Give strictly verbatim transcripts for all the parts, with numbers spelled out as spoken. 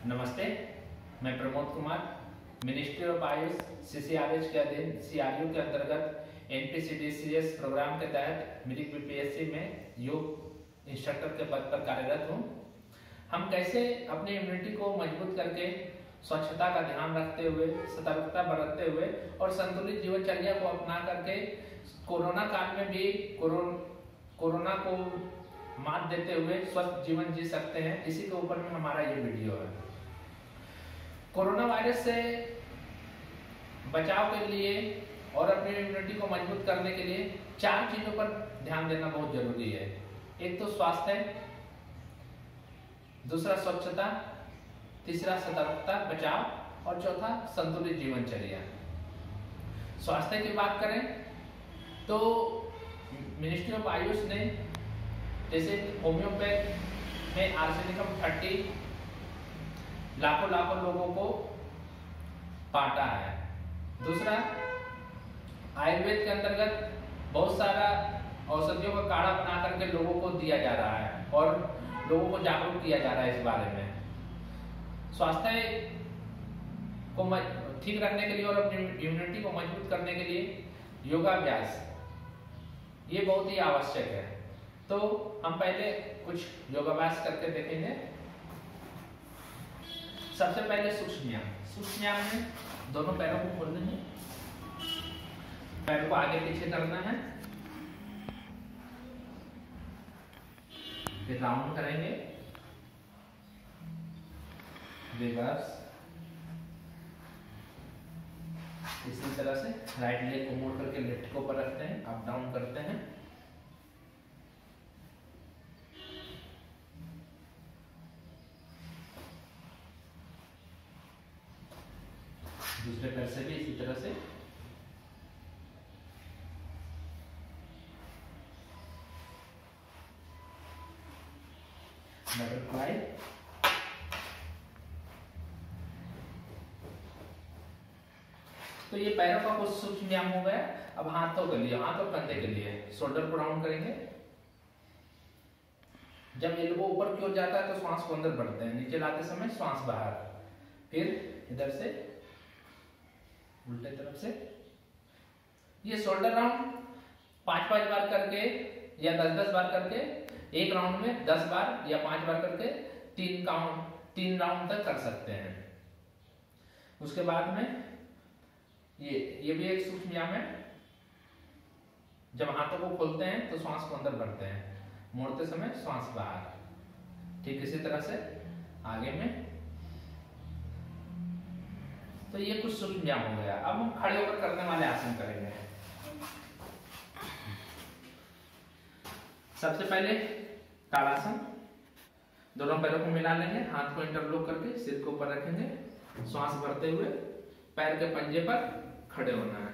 नमस्ते, मैं Pramod Kumar, ministry of AYUSH CCRH के अधीन सीआरयू के अंतर्गत एनपीसीडीसीएस प्रोग्राम के तहत मिरिक बीपीएससी में योग इंस्ट्रक्टर के पद पर कार्यरत हूँ। हम कैसे अपनी इम्यूनिटी को मजबूत करके स्वच्छता का ध्यान रखते हुए, सतर्कता बरतते हुए और संतुलित जीवनचर्या को अपना करके कोरोना काल में भी कोरोना को मात देते हुए स्वस्थ जीवन जी सकते हैं, इसी के ऊपर में हमारा ये वीडियो है। कोरोना वायरस से बचाव के लिए और अपनी इम्यूनिटी को मजबूत करने के लिए चार चीजों पर ध्यान देना बहुत जरूरी है। एक तो स्वास्थ्य, दूसरा स्वच्छता, तीसरा सतर्कता बचाव और चौथा संतुलित जीवनचर्या। स्वास्थ्य की बात करें तो मिनिस्ट्री ऑफ आयुष ने जैसे होम्योपैथ में आर्सेनिकम थर्टी लाखों लाखों लोगों को बांटा है। दूसरा, आयुर्वेद के अंतर्गत बहुत सारा औषधियों का काढ़ा बना करके लोगों को दिया जा रहा है और लोगों को जागरूक किया जा रहा है इस बारे में। स्वास्थ्य को ठीक रखने के लिए और अपनी इम्यूनिटी को मजबूत करने के लिए योगाभ्यास ये बहुत ही आवश्यक है। तो हम पहले कुछ योगाभ्यास करके देखेंगे। सबसे पहले सूक्ष्म सूक्ष्म में दोनों पैरों को खोलना है, पैरों को आगे पीछे करना है, फिर राउंड करेंगे, रिवर्स, इसी तरह से राइट लेग को मोड़ करके लेफ्ट को ऊपर रखते हैं, अप डाउन करते हैं, दूसरे पैर से भी इसी तरह से, बटरफ्लाई, तो ये पैरों का कुछ सूक्ष्म व्यायाम हो गया। अब हाथों के लिए, हाथ और कंधे के लिए शोल्डर को राउंड करेंगे। जब एल्बो ऊपर की ओर जाता है तो श्वास को अंदर बढ़ते हैं, नीचे लाते समय श्वास बाहर, फिर इधर से उल्टे तरफ से। ये शोल्डर राउंड पांच पांच बार करके या दस दस बार करके एक राउंड में दस बार या पांच बार करके तीन काउंट तीन राउंड तक कर सकते हैं। उसके बाद में ये ये भी एक सूक्ष्म व्यायाम है। जब हाथों को खोलते हैं तो श्वास को अंदर भरते हैं, मोड़ते समय श्वास बाहर। ठीक इसी तरह से आगे में। तो ये कुछ सूक्ष्म व्यायाम हो गया। अब हम खड़े होकर करने वाले आसन करेंगे। सबसे पहले ताड़ासन, दोनों पैरों को मिला लेंगे, हाथ को इंटरलॉक करके सिर को ऊपर रखेंगे, श्वास भरते हुए पैर के पंजे पर खड़े होना है।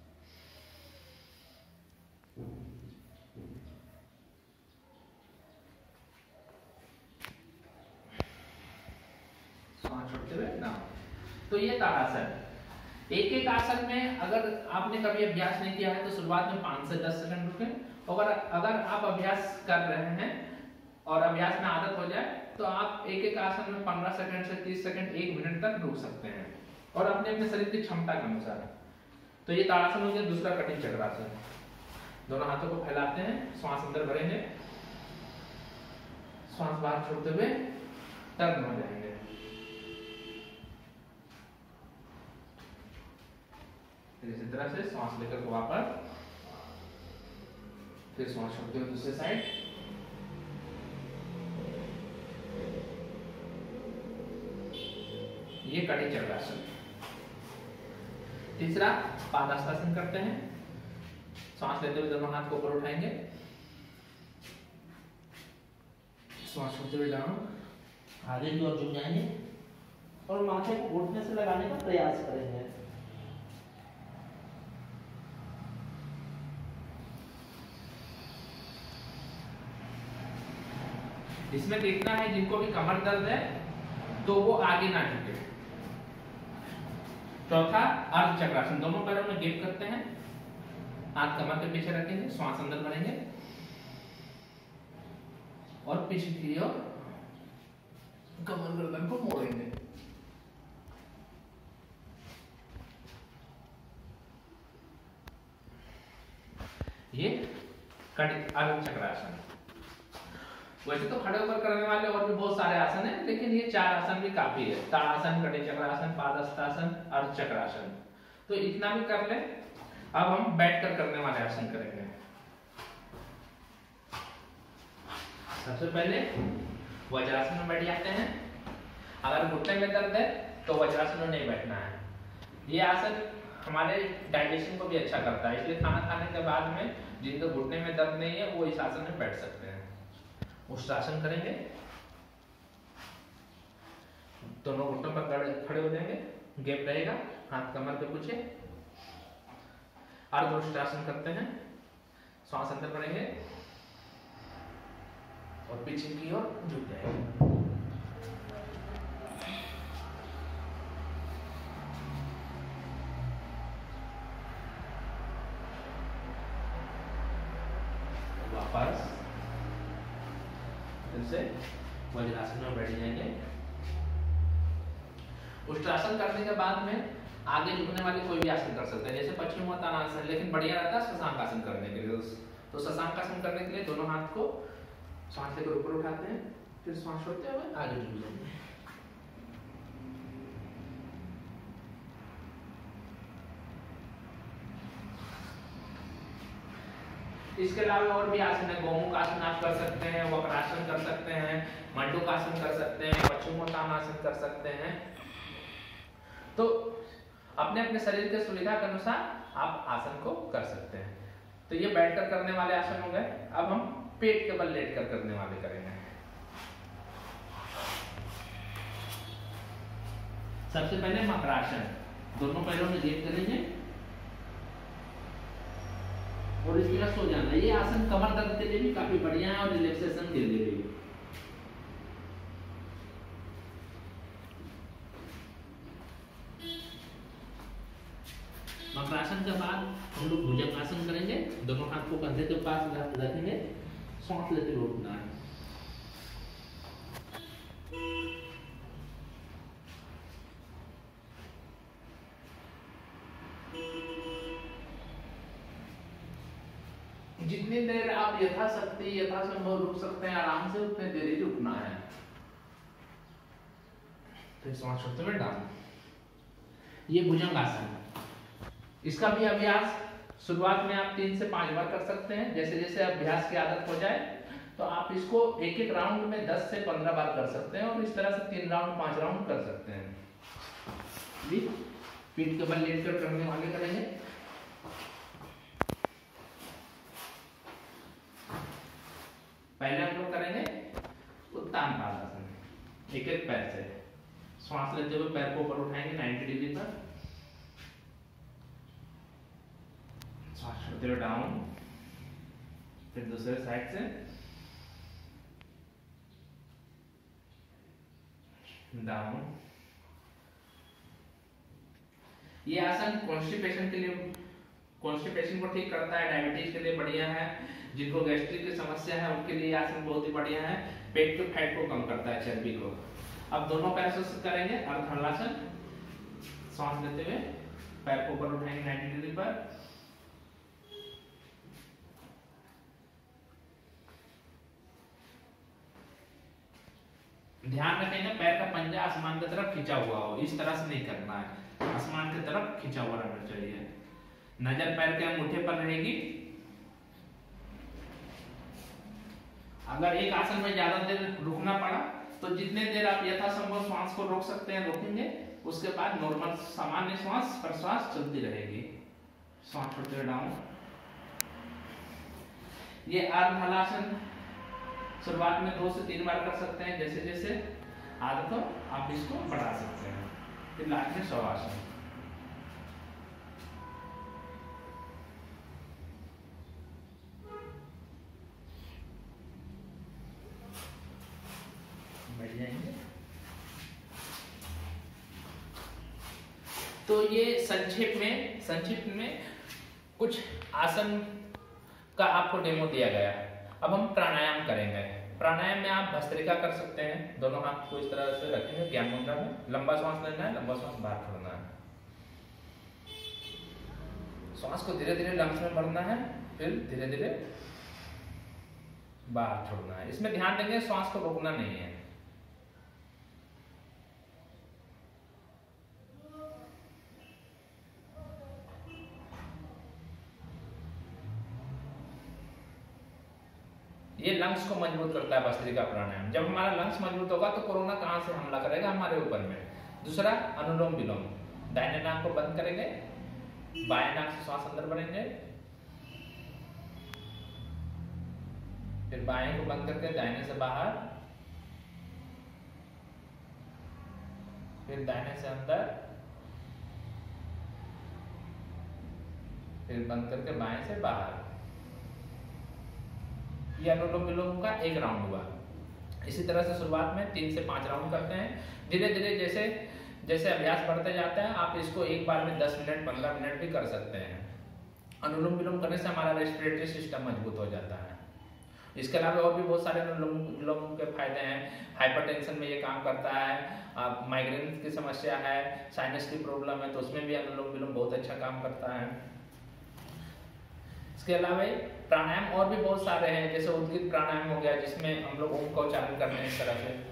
श्वास छोड़ते हुए ना। तो ये ताड़ासन। एक एक आसन में अगर आपने कभी अभ्यास नहीं किया है तो शुरुआत में पांच से दस सेकंड रुकें। अगर अगर आप अभ्यास कर रहे हैं और अभ्यास में आदत हो जाए तो आप एक एक आसन में पंद्रह सेकंड से तीस सेकंड एक मिनट तक रुक सकते हैं और अपने अपने शरीर की क्षमता के अनुसार। तो ये ताड़ासन हो गया। दूसरा कठिन चक्रासन। दोनों हाथों को फैलाते हैं, श्वास अंदर भरेंगे, श्वास बाहर छोड़ते हुए टर्न हो जाएंगे। इसी तरह से श्वास लेकर वापस, फिर श्वास छोड़ते हुए दूसरे साइड। ये कठिन चक्रासन। तीसरा पादहस्तासन करते हैं। श्वास लेते हुए दोनों हाथ को ऊपर उठाएंगे, श्वास छोड़ते हुए डाउन, आगे की ओर झुक जाएंगे और माथे को घुटने से लगाने का प्रयास करेंगे। इसमें देखना है जिनको भी कमर दर्द है तो वो आगे ना झुके। चौथा अर्ध चक्रासन। दोनों पैरों में गैप करते हैं, हाथ कमर के पीछे रखेंगे, श्वास अंदर भरेंगे और पीछे की ओर कमर गर्दन को मोड़ेंगे। ये अर्ध चक्रासन। वैसे तो खड़े होकर करने वाले और भी बहुत सारे आसन हैं, लेकिन ये चार आसन भी काफी है। ताड़ासन, कटी चक्रासन, पादहस्तासन, अर्ध चक्रासन, तो इतना भी कर ले। अब हम बैठकर करने वाले आसन करेंगे। सबसे पहले वज्रासन में बैठ जाते हैं। अगर घुटने में दर्द है तो वज्रासन में नहीं बैठना है। ये आसन हमारे डाइजेशन को भी अच्छा करता है, इसलिए खाना खाने के बाद में जिनको घुटने में दर्द नहीं है वो इस आसन में बैठ सकते हैं। उष्ट्रासन करेंगे, दोनों घुटनों पर खड़े हो जाएंगे, गैप रहेगा, हाथ कमर पे पीछे। अर्ध उष्ट्रासन करते हैं, श्वास अंदर भरेंगे और पीछे की ओर झुक जाएंगे। वापस फिर से वज्रासन में बैठ जाएंगे। उष्ट्रासन करने के बाद में आगे झुकने वाले कोई भी आसन कर सकते हैं, जैसे पश्चिमोत्तानासन, लेकिन बढ़िया रहता है शशांकासन करने के लिए। तो शशांकासन करने के लिए दोनों हाथ को सांस लेकर ऊपर उठाते हैं, फिर सांस छोड़ते हुए आगे झुक जाएंगे। इसके अलावा और भी आसन है। गोमुख आसन आप कर सकते हैं, वक्रासन कर सकते हैं, मंडूकासन कर सकते हैं, पश्चिमोत्तानासन कर सकते हैं। तो अपने अपने शरीर के सुविधा के अनुसार आप आसन को कर सकते हैं। तो ये बैठकर करने वाले आसन हो गए। अब हम पेट के बल लेटकर करने वाले करेंगे। सबसे पहले मकरासन, दोनों पैरों में लेट करेंगे और इस तरह सो जाना। ये आसन कमर दर्द के लिए भी काफी बढ़िया है और रिलैक्सेशन के लिए भी। मकरासन के बाद हम लोग भुजंगासन करेंगे। दोनों हाथ को कंधे के पास रखेंगे, सांस लेते हुए उठना है। जितनी देर आप यथाशक्ति यथासंभव रुक सकते हैं आराम से, उतने देर ही रुकना है। फिर सांस छोड़ते हुए डाउन। ये भुजंगासन, इसका भी अभ्यास शुरुआत में आप तीन से पांच बार कर सकते हैं। जैसे जैसे अभ्यास की आदत हो जाए तो आप इसको एक एक राउंड में दस से पंद्रह बार कर सकते हैं और इस तरह से तीन राउंड पांच राउंड कर सकते हैं। जी, पीठ के बल लेट कर करने वाले करेंगे। पहले हम लोग करेंगे उत्तान पादासन, एक एक पैर से श्वास लेते हुए पैर को ऊपर उठाएंगे नब्बे डिग्री पर, श्वास छोड़ते हुए डाउन, फिर दूसरे साइड से डाउन। ये आसन कॉन्स्टिपेशन के लिए, कॉन्स्टिपेशन को ठीक करता है, डायबिटीज के लिए बढ़िया है, जिनको गैस्ट्रिक की समस्या है उनके लिए आसन बहुत ही बढ़िया है, पेट के फैट को कम करता है, चर्बी को। अब दोनों पैर से करेंगे अर्ध हलासन, सांस लेते हुए पैर को ऊपर उठाएंगे नब्बे डिग्री पर, ध्यान रखें ना पैर का पंजा आसमान की तरफ खींचा हुआ हो, इस तरह से नहीं करना है, आसमान की तरफ खींचा हुआ रहना चाहिए। नजर पैर के अंगूठे पर रहेगी। अगर एक आसन में ज्यादा देर रुकना पड़ा तो जितने देर आप यथासंभव श्वास को रोक सकते हैं रोकेंगे, उसके बाद नॉर्मल सामान्य श्वास प्रश्वास चलती रहेगी। श्वास छोड़ते हुए डाउन। ये अर्ध हलासन शुरुआत में दो से तीन बार कर सकते हैं, जैसे जैसे आदत हो आप इसको बढ़ा सकते हैं। फिर लास्ट में शवासन। बैठ जाएंगे। तो ये संक्षेप में संक्षिप्त में कुछ आसन का आपको डेमो दिया गया है। अब हम प्राणायाम करेंगे। प्राणायाम में आप भस्त्रिका कर सकते हैं, दोनों हाथ को इस तरह से रखेंगे ज्ञान मुद्रा में, लंबा श्वास लेना है, लंबा श्वास बाहर छोड़ना है, श्वास को धीरे धीरे लंग्स में भरना है, फिर धीरे धीरे बाहर छोड़ना है। इसमें ध्यान देंगे श्वास को रोकना नहीं है। ये लंग्स को मजबूत करता है भस्त्रिका प्राणायाम। जब हमारा लंग्स मजबूत होगा तो कोरोना कहां से हमला करेगा? हमारे ऊपर में। दूसरा अनुलोम विलोम, दाहिने नाक को बंद करेंगे, बाएं नाक से श्वास अंदर भरेंगे, फिर बाएं को बंद करके दाहिने से बाहर, फिर दाहिने से अंदर, फिर बंद करके बाएं से बाहर। ये अनुलोम विलोम का एक राउंड हुआ। इसी तरह से शुरुआत में तीन से पांच राउंड करते हैं। धीरे धीरे जैसे जैसे अभ्यास बढ़ते जाता है आप इसको एक बार में दस मिनट पंद्रह मिनट भी कर सकते हैं। अनुलोम विलोम करने से हमारा रेस्पिरेटरी सिस्टम मजबूत हो जाता है। इसके अलावा और भी बहुत सारे अनुलोम विलोम के फायदे हैं। हाइपरटेंशन में ये काम करता है, माइग्रेन की समस्या है, साइनस की प्रॉब्लम है तो उसमें भी अनुलोम विलोम बहुत अच्छा काम करता है। इसके अलावा प्राणायाम और भी बहुत सारे हैं, जैसे उद्गीत प्राणायाम हो गया जिसमें हम लोग ओम का उच्चारण करते हैं इस तरह से।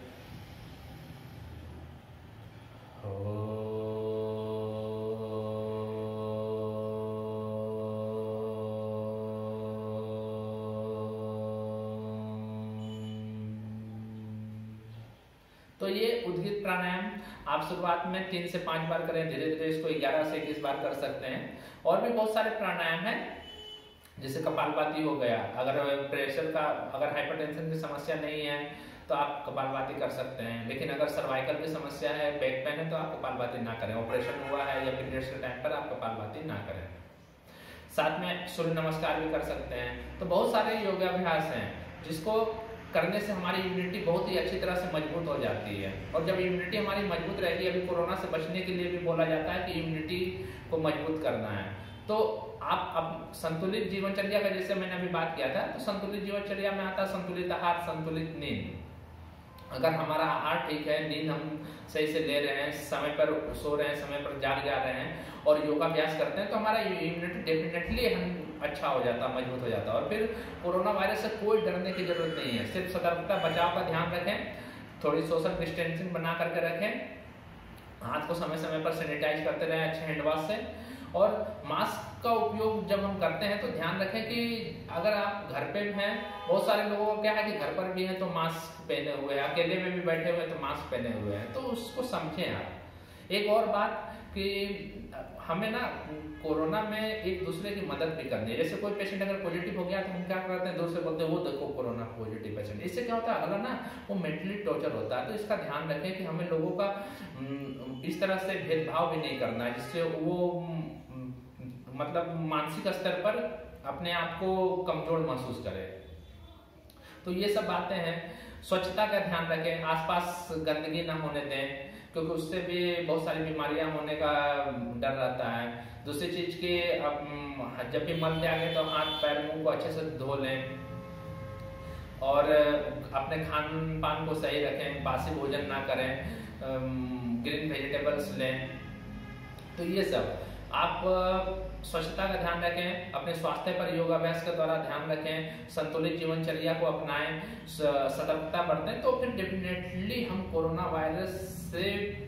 तो ये उद्गीत प्राणायाम आप शुरुआत में तीन से पांच बार करें, धीरे धीरे इसको ग्यारह से इक्कीस बार कर सकते हैं। और भी बहुत सारे प्राणायाम हैं जैसे कपालभाति हो गया। अगर प्रेशर का अगर हाइपरटेंशन की समस्या नहीं है तो आप कपालभाति कर सकते हैं, लेकिन अगर सर्वाइकल की समस्या है, बैक पेन है तो आप कपालभाति ना करें। ऑपरेशन हुआ है या पीरियड्स के टाइम पर आप कपालभाति ना करें। साथ में सूर्य नमस्कार भी कर सकते हैं। तो बहुत सारे योगाभ्यास हैं जिसको करने से हमारी इम्यूनिटी बहुत ही अच्छी तरह से मजबूत हो जाती है। और जब इम्यूनिटी हमारी मजबूत रहेगी, अभी कोरोना से बचने के लिए भी बोला जाता है कि इम्यूनिटी को मजबूत करना है, तो आप अब संतुलित जीवनचर्या का जैसे मैंने अभी बात किया था, तो संतुलित जीवनचर्या में आता है संतुलित आहार, संतुलित नींद। अगर हमारा आहार ठीक है, नींद हम सही से ले रहे हैं, समय पर सो रहे हैं, समय पर जाग जा रहे हैं और योगाभ्यास करते हैं तो हमारा इम्यूनिटी डेफिनेटली हम अच्छा हो जाता है, मजबूत हो जाता है। और फिर कोरोना वायरस से कोई डरने की जरूरत नहीं है। सिर्फ सतर्कता बचाव का ध्यान रखें, थोड़ी सोशल डिस्टेंसिंग बना करके रखें, हाथ को समय समय पर सैनिटाइज करते रहें अच्छे हैंड वॉश से। और मास्क का उपयोग जब हम करते हैं तो ध्यान रखें कि अगर आप घर पे हैं, बहुत सारे लोगों को क्या है कि घर पर भी हैं तो मास्क पहने हुए हैं, अकेले में भी बैठे हुए हैं तो मास्क पहने हुए हैं, तो उसको समझें आप। एक और बात कि हमें ना कोरोना में एक दूसरे की मदद भी करनी है। जैसे कोई पेशेंट अगर पॉजिटिव हो गया तो हम क्या करते हैं, दूसरे बोलते हैं वो देखो कोरोना पॉजिटिव पेशेंट। इससे क्या होता है, अगला ना वो मेंटली टॉर्चर होता है। तो इसका ध्यान रखें कि हमें लोगों का इस तरह से भेदभाव भी नहीं करना है जिससे वो मतलब मानसिक स्तर पर अपने आप को कमजोर महसूस करे। तो ये सब बातें हैं। स्वच्छता का ध्यान रखें, आसपास गंदगी ना होने दें क्योंकि उससे भी बहुत सारी बीमारियां होने का डर रहता है। दूसरी चीज की जब भी मल जाएंगे तो हाथ पैर मुंह को अच्छे से धो लें और अपने खान पान को सही रखें, बासी भोजन ना करें, ग्रीन वेजिटेबल्स लें। तो ये सब आप स्वच्छता का ध्यान रखें, अपने स्वास्थ्य पर योगाभ्यास के द्वारा ध्यान रखें, संतुलित जीवनचर्या को अपनाएं, सतर्कता बरतें, तो फिर डेफिनेटली हम कोरोना वायरस से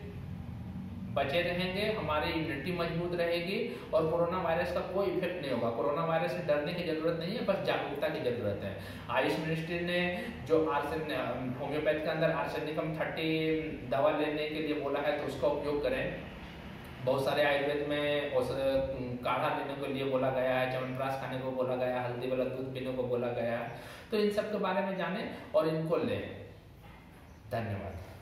बचे रहेंगे, हमारी इम्यूनिटी मजबूत रहेगी और कोरोना वायरस का कोई इफेक्ट नहीं होगा। कोरोना वायरस से डरने की जरूरत नहीं है, बस जागरूकता की जरूरत है। आयुष मिनिस्ट्री ने जो आर्सेन होम्योपैथ के अंदर आर्सेनिकम थर्टी दवा लेने के लिए बोला है तो उसका उपयोग करें। बहुत सारे आयुर्वेद में उस काढ़ा लेने के लिए बोला गया है, च्यवनप्राश खाने को बोला गया है, हल्दी वाला दूध पीने को बोला गया है। तो इन सब के बारे में जानें और इनको लें। धन्यवाद।